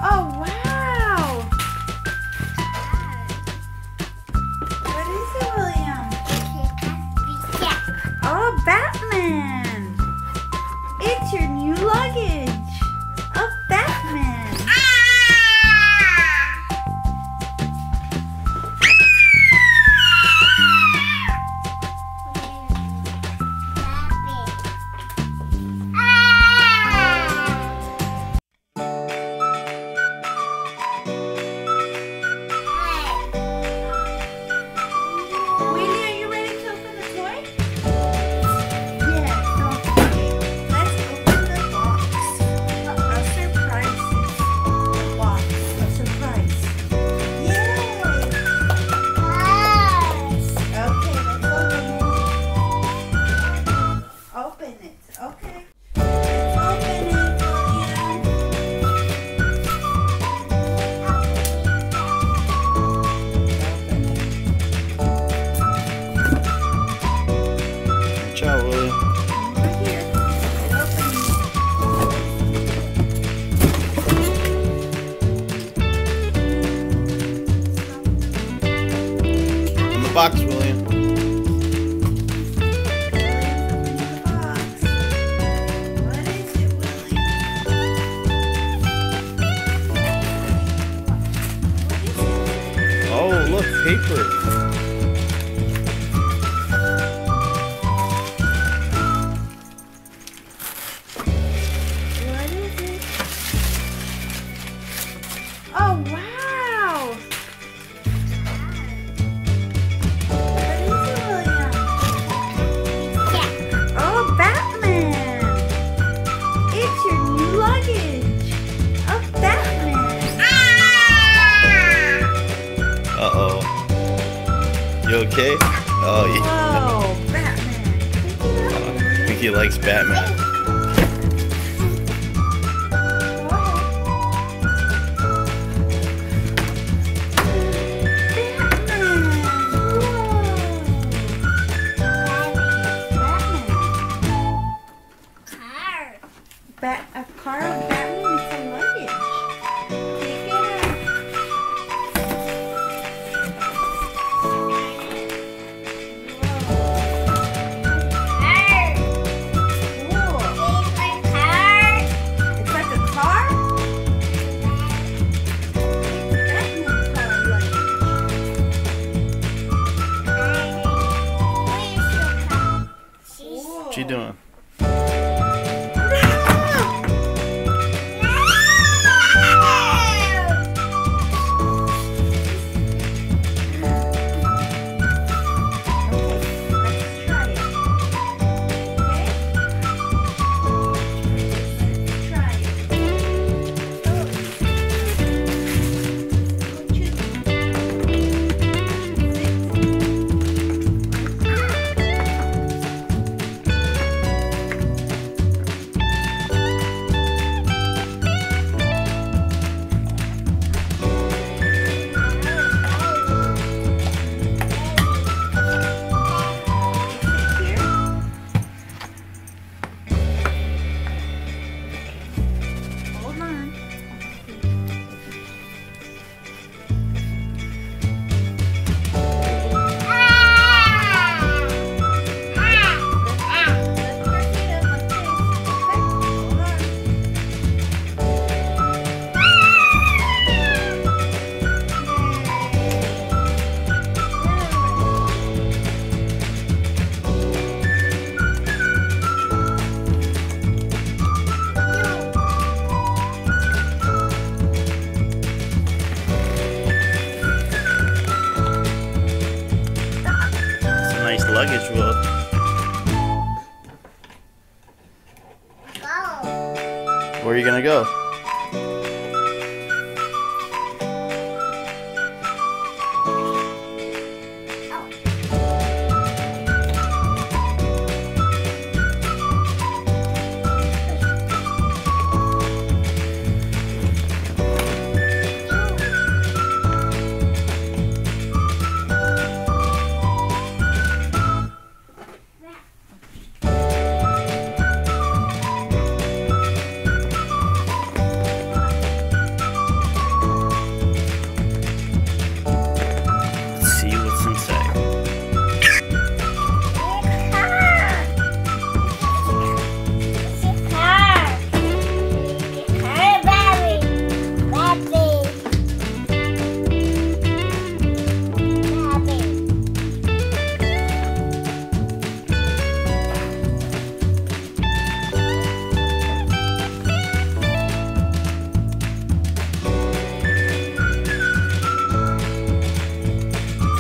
Oh, wow. What is it, William? Oh, Batman. It's your new luggage of Batman. Box, William. What is it, Willy? Oh, look, paper. What is it? Oh, wow. You okay? Oh, yeah. Whoa, Batman. I think he likes Batman. A car of Batman with some luggage. Take it out. What you doing? Luggage will. Where are you gonna go?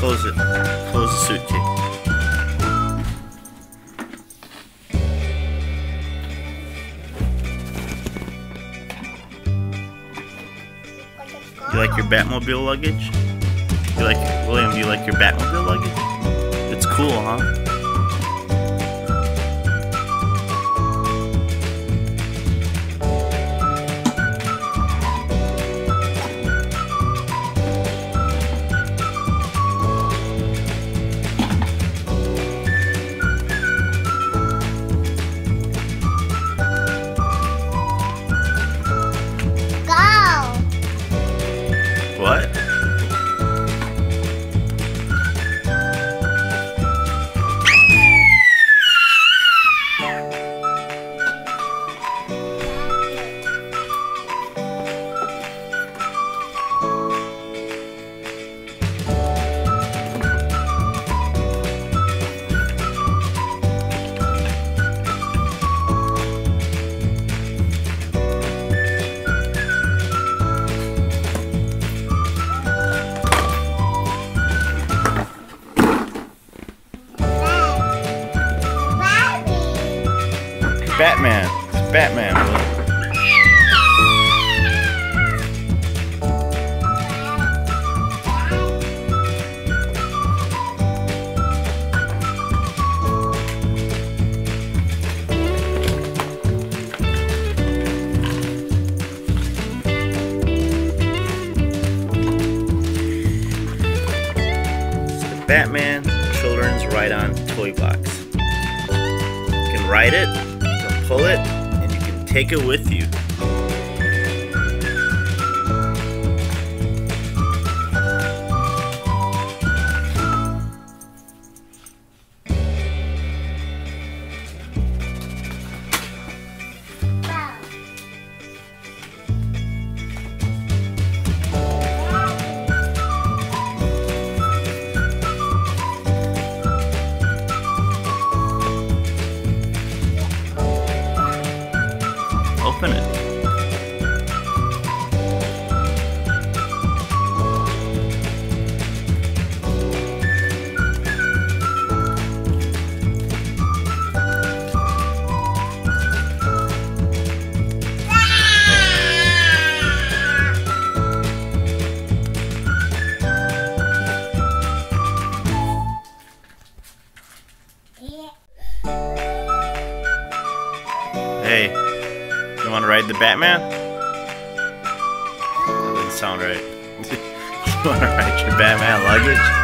Close it. Close the suitcase. You like your Batmobile luggage? You like, William, do you like your Batmobile luggage? It's cool, huh? What? Batman. It's Batman. It's the Batman Children's Ride-On Toy Box. You can ride it, pull it, and you can take it with you. Open it. Hey. You want to ride the Batman? That doesn't sound right. You want to ride your Batman luggage?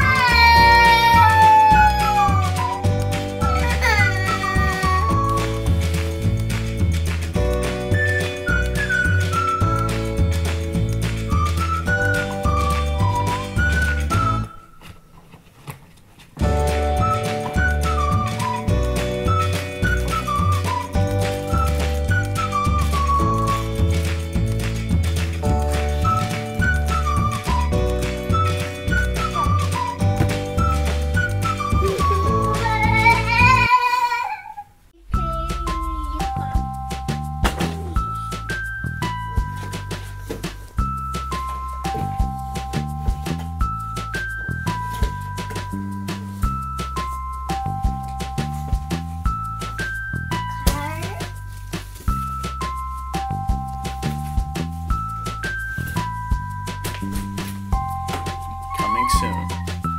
Soon.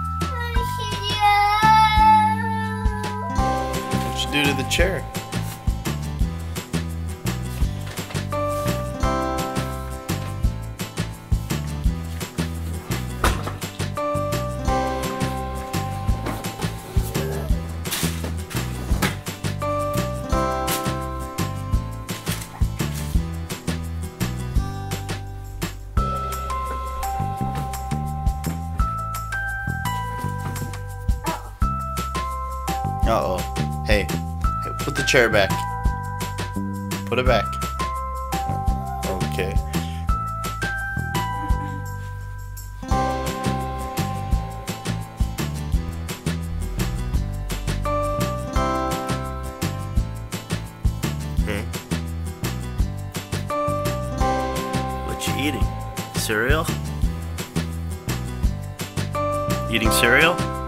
What you do to the chair? Uh-oh. Hey, put the chair back. Put it back. Okay. What you eating? Cereal? Eating cereal?